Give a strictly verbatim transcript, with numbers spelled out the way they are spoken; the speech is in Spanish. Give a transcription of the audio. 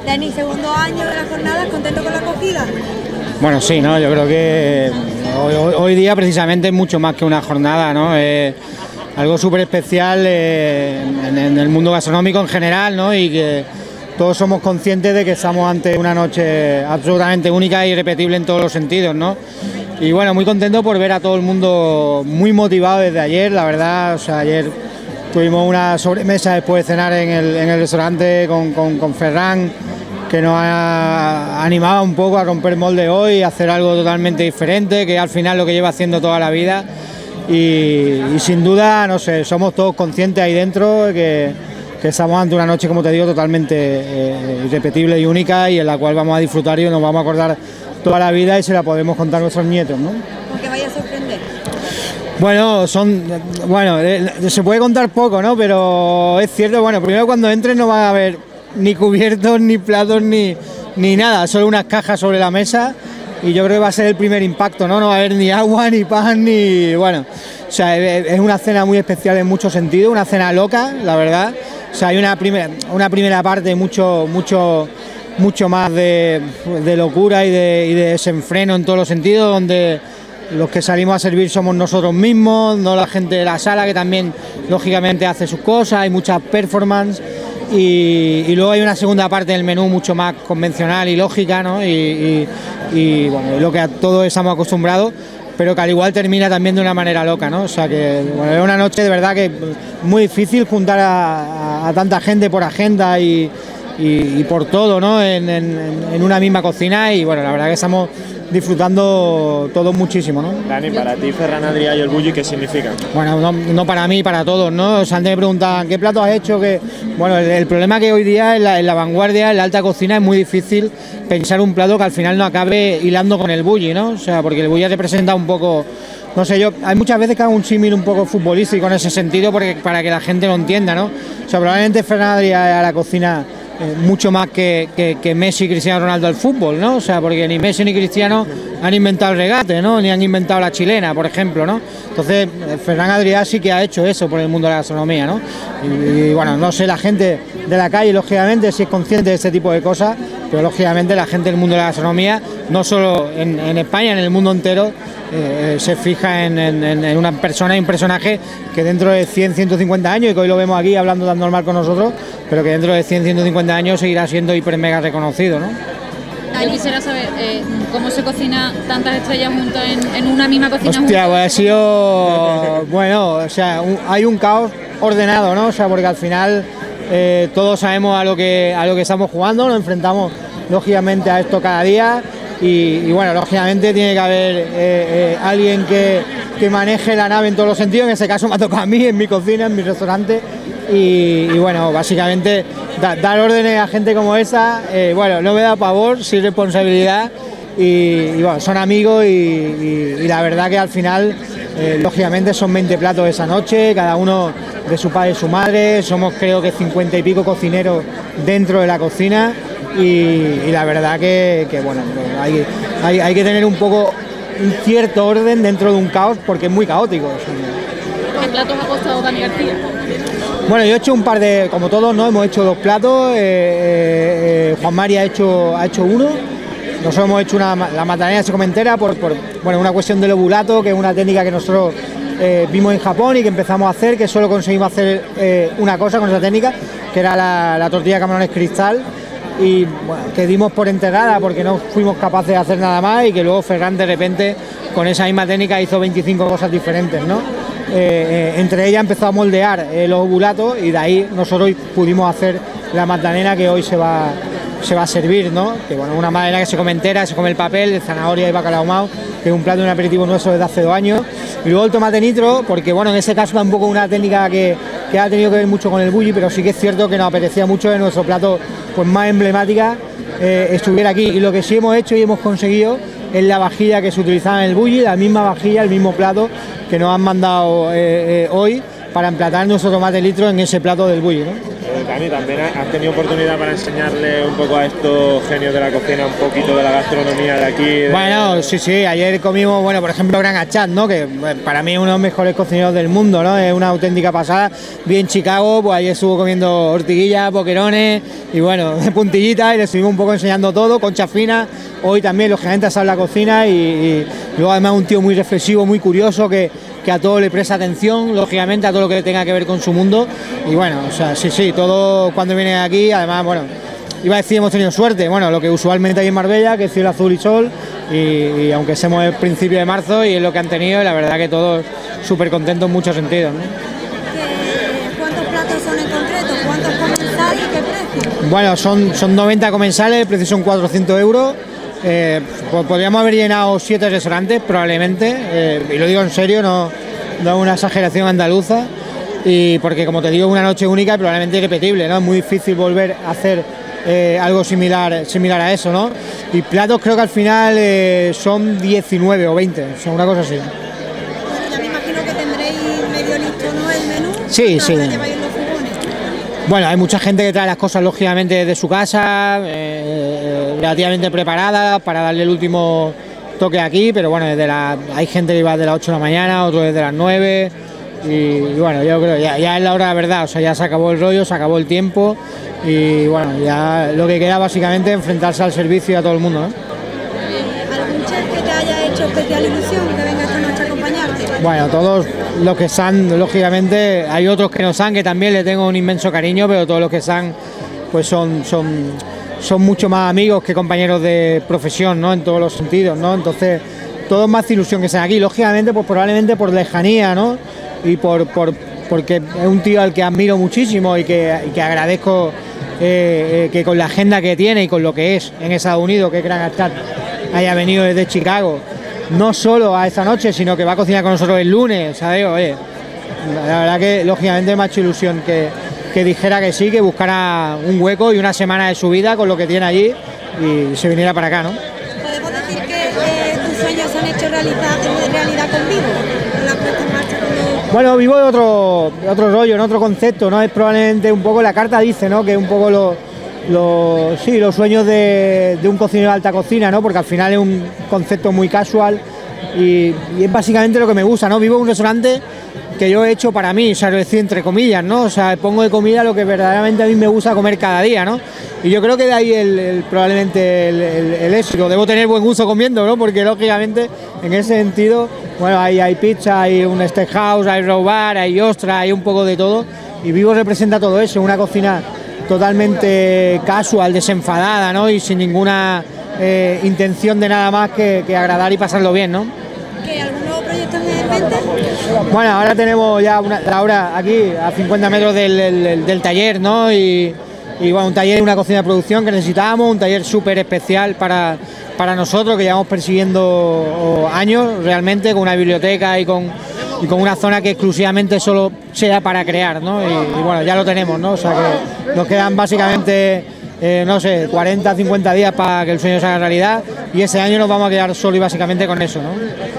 Dani, segundo año de las jornadas, ¿contento con la acogida? Bueno, sí, ¿no? Yo creo que hoy, hoy, hoy día precisamente es mucho más que una jornada, ¿no? Es algo súper especial eh, en, en el mundo gastronómico en general, ¿no? Y que todos somos conscientes de que estamos ante una noche absolutamente única e irrepetible en todos los sentidos, ¿no? Y bueno, muy contento por ver a todo el mundo muy motivado desde ayer, la verdad. O sea, ayer tuvimos una sobremesa después de cenar en el, en el restaurante con, con, con Ferran, que nos ha animado un poco a romper molde hoy, a hacer algo totalmente diferente, que al final lo que lleva haciendo toda la vida. Y, y sin duda, no sé, somos todos conscientes ahí dentro que, que estamos ante una noche, como te digo, totalmente eh, irrepetible y única, y en la cual vamos a disfrutar y nos vamos a acordar toda la vida y se la podemos contar a nuestros nietos, ¿no? Porque vaya a sorprender. Bueno, son, bueno, eh, se puede contar poco, ¿no? Pero es cierto, bueno, primero cuando entres no va a haber ni cubiertos, ni platos, ni, ni nada, solo unas cajas sobre la mesa, y yo creo que va a ser el primer impacto, ¿no? No va a haber ni agua, ni pan, ni... bueno, o sea, es una cena muy especial en muchos sentidos, una cena loca, la verdad. O sea, hay una primera, una primera parte mucho, mucho, mucho más de, de locura y de, y de desenfreno en todos los sentidos, donde los que salimos a servir somos nosotros mismos, no la gente de la sala, que también lógicamente hace sus cosas, hay muchas performance. Y, y luego hay una segunda parte del menú mucho más convencional y lógica, ¿no? Y, y, y bueno, lo que a todos estamos acostumbrados, pero que al igual termina también de una manera loca, ¿no? O sea que bueno, es una noche de verdad que muy difícil juntar a, a, a tanta gente por agenda y, y, y por todo, ¿no? En, en, en una misma cocina, y bueno, la verdad que estamos disfrutando todos muchísimo, ¿no? Dani, para ti Ferran Adrià y el bulli, ¿qué significan? Bueno, no, no para mí, para todos, ¿no? O sea, antes me preguntaban ¿qué plato has hecho? Que bueno, el, el problema que hoy día en la, en la vanguardia, en la alta cocina, es muy difícil pensar un plato que al final no acabe hilando con el bulli, ¿no? O sea, porque el bulli representa un poco, no sé, yo hay muchas veces que hago un símil un poco futbolístico en ese sentido, porque para que la gente lo entienda, ¿no? O sea, probablemente Ferran Adrià a la cocina Eh, mucho más que, que, que Messi y Cristiano Ronaldo al fútbol, ¿no? O sea, porque ni Messi ni Cristiano han inventado el regate, ¿no? Ni han inventado la chilena, por ejemplo, ¿no? Entonces, Ferran Adrià sí que ha hecho eso por el mundo de la gastronomía, ¿no? Y, y bueno, no sé la gente de la calle, lógicamente, si es consciente de este tipo de cosas, pero lógicamente la gente del mundo de la gastronomía, no solo en, en España, en el mundo entero, eh, se fija en, en, en una persona y un personaje que dentro de cien, ciento cincuenta años, y que hoy lo vemos aquí hablando tan normal con nosotros, pero que dentro de cien, ciento cincuenta años seguirá siendo hiper mega reconocido, ¿no? Yo quisiera saber eh, cómo se cocina tantas estrellas juntas en, en una misma cocina. Hostia, pues ha sido, bueno, o sea, un, hay un caos ordenado, ¿no? O sea, porque al final eh, todos sabemos a lo que a lo que estamos jugando, nos enfrentamos lógicamente a esto cada día, y, y bueno, lógicamente tiene que haber eh, eh, alguien que, que maneje la nave en todos los sentidos. En ese caso me ha tocado a mí, en mi cocina, en mi restaurante. Y, y bueno, básicamente da, dar órdenes a gente como esa, eh, bueno, no me da pavor, sí responsabilidad, y, y bueno, son amigos, y, y, y la verdad que al final, eh, lógicamente son veinte platos esa noche, cada uno de su padre y su madre, somos creo que cincuenta y pico cocineros dentro de la cocina, y, y la verdad que, que bueno, hay, hay, hay que tener un poco un cierto orden dentro de un caos, porque es muy caótico. O sea, ¿qué platos ha costado Dani García? Bueno, yo he hecho un par de, como todos, ¿no? Hemos hecho dos platos, eh, eh, Juan Mari ha hecho, ha hecho uno, nosotros hemos hecho una, la matanera se come entera por, por bueno, una cuestión del obulato, que es una técnica que nosotros eh, vimos en Japón y que empezamos a hacer, que solo conseguimos hacer eh, una cosa con esa técnica, que era la, la tortilla de camarones cristal, y bueno, que dimos por enterrada porque no fuimos capaces de hacer nada más, y que luego Ferran de repente con esa misma técnica hizo veinticinco cosas diferentes, ¿no? Eh, eh, entre ellas empezó a moldear eh, los obulatos, y de ahí nosotros pudimos hacer la magdalena que hoy se va, se va a servir, ¿no? Que bueno, una magdalena que se come entera, se come el papel de zanahoria y bacalao ahumado, que es un plato de un aperitivo nuestro desde hace dos años, y luego el tomate nitro, porque bueno, en ese caso tampoco una técnica que, que ha tenido que ver mucho con el bulli, pero sí que es cierto que nos apetecía mucho que nuestro plato pues más emblemática eh, estuviera aquí, y lo que sí hemos hecho y hemos conseguido es la vajilla que se utilizaba en el bulli, la misma vajilla, el mismo plato que nos han mandado eh, eh, hoy para emplatar nuestro tomate litro en ese plato del bulli, ¿no? Eh, Dani, también has tenido oportunidad para enseñarle un poco a estos genios de la cocina un poquito de la gastronomía de aquí. De... Bueno, sí, sí, ayer comimos, bueno, por ejemplo, Gran Achat, ¿no? Que bueno, para mí es uno de los mejores cocineros del mundo, ¿no? Es una auténtica pasada. Vi en Chicago, pues ayer estuvo comiendo ortiguillas, boquerones y bueno, puntillitas, y le estuvimos un poco enseñando todo, concha fina. Hoy también, lógicamente, sabe la cocina y, y luego además un tío muy reflexivo, muy curioso, que, que a todo le presta atención, lógicamente, a todo lo que tenga que ver con su mundo. Y bueno, o sea, sí, sí, todo cuando viene aquí, además, bueno, iba a decir hemos tenido suerte, bueno, lo que usualmente hay en Marbella, que es cielo azul y sol, y, y aunque seamos el principio de marzo y es lo que han tenido, y la verdad que todos súper contentos en muchos sentidos, ¿no? ¿Cuántos platos son en concreto? ¿Cuántos comensales y qué precio? Bueno, son, son noventa comensales, el precio son cuatrocientos euros. Eh, pues podríamos haber llenado siete restaurantes probablemente, eh, y lo digo en serio, no, no es una exageración andaluza, y porque como te digo, es una noche única y probablemente irrepetible, ¿no? Es muy difícil volver a hacer eh, algo similar, similar a eso, ¿no? Y platos creo que al final eh, son diecinueve o veinte, o sea, una cosa así. Bueno, ya me imagino que tendréis medio listo, ¿no? El menú. Sí, sí. Ahora lleváis los fogones. Bueno, hay mucha gente que trae las cosas lógicamente de su casa, eh, relativamente preparadas para darle el último toque aquí, pero bueno, desde la, hay gente que va desde las ocho de la mañana, otros desde las nueve, y, y bueno, yo creo que ya, ya es la hora de verdad, o sea, ya se acabó el rollo, se acabó el tiempo, y bueno, ya lo que queda básicamente es enfrentarse al servicio y a todo el mundo, ¿no? ¿Algún chef que te haya hecho especial ilusión que venga esta noche a acompañarte? Bueno, todos los que están, lógicamente, hay otros que no están, que también le tengo un inmenso cariño, pero todos los que están, pues son, son, son mucho más amigos que compañeros de profesión, ¿no? En todos los sentidos, ¿no? Entonces, todo es más ilusión que estén aquí, lógicamente, pues probablemente por lejanía, ¿no? Y por, por porque es un tío al que admiro muchísimo y que, y que agradezco eh, eh, que con la agenda que tiene y con lo que es en Estados Unidos, que es Gran Achat, haya venido desde Chicago, no solo a esta noche, sino que va a cocinar con nosotros el lunes, ¿sabes? Oye, la verdad que lógicamente me ha hecho ilusión que, que dijera que sí, que buscara un hueco y una semana de su vida con lo que tiene allí y se viniera para acá, ¿no? ¿Podemos decir que eh, tus sueños se han hecho realidad, realidad con Vivo? ¿Con la puesta en marcha con los... Bueno, Vivo es otro, otro rollo, en otro concepto, ¿no? Es probablemente un poco, la carta dice, ¿no? Que es un poco lo... Los, sí, los sueños de, de un cocinero de alta cocina, ¿no? Porque al final es un concepto muy casual y, y es básicamente lo que me gusta, ¿no? Vivo en un restaurante que yo he hecho para mí, o sea, lo decir entre comillas, ¿no? O sea, pongo de comida lo que verdaderamente a mí me gusta comer cada día, ¿no? Y yo creo que de ahí el, el, probablemente el, el, el éxito. Debo tener buen gusto comiendo, ¿no? Porque lógicamente en ese sentido, bueno, hay, hay pizza, hay un steakhouse, hay row bar, hay ostra, hay un poco de todo y Vivo representa todo eso, una cocina totalmente casual, desenfadada, ¿no? Y sin ninguna eh, intención de nada más que, que agradar y pasarlo bien, ¿no? ¿Qué, algún nuevo proyecto en mente? Bueno, ahora tenemos ya una, la hora aquí a cincuenta metros del, del, del taller, ¿no? Y, y bueno, un taller, una cocina de producción que necesitábamos, un taller súper especial para, para nosotros que llevamos persiguiendo años realmente, con una biblioteca y con, y con una zona que exclusivamente solo sea para crear, ¿no? Y, y bueno, ya lo tenemos, ¿no? O sea que nos quedan básicamente, eh, no sé, cuarenta, cincuenta días para que el sueño se haga realidad y ese año nos vamos a quedar solo y básicamente con eso, ¿no?